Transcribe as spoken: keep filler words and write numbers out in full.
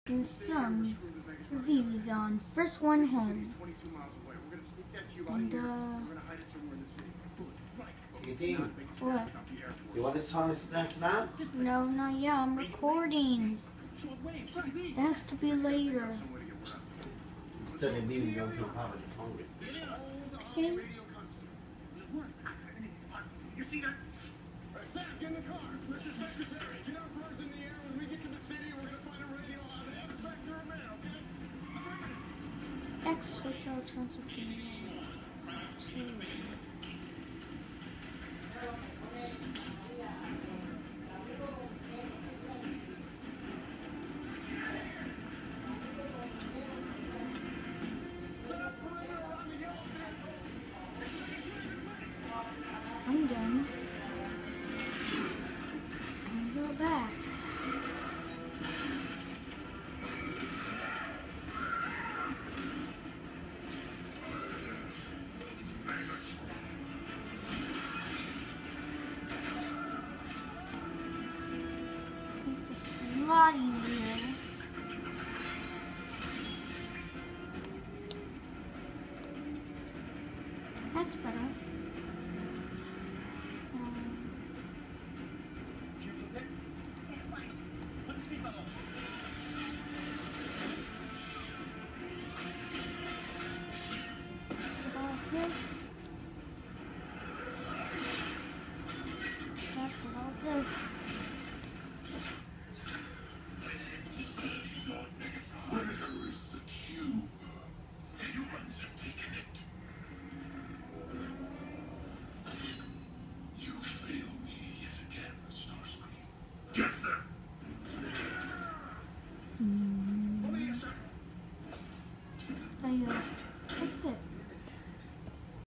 do some reviews on First One Home. And, uh... What? You want to start snack now? No, not yet. I'm recording. It has to be later. Then it means you're hungry. Okay. You see that? Zach, get in the car. Mister Secretary, get our birds in the air. When we get to the city, we're going to find a radio on the X Factor of man, okay? X Hotel Transylvania. Two. I'm done. I'm gonna go back. Make this a lot easier. That's better. This. Back with all this. Where is the cube? The humans have taken it. You fail me yet again, Starscream. Get them! Mm. Oh, yeah. That's it.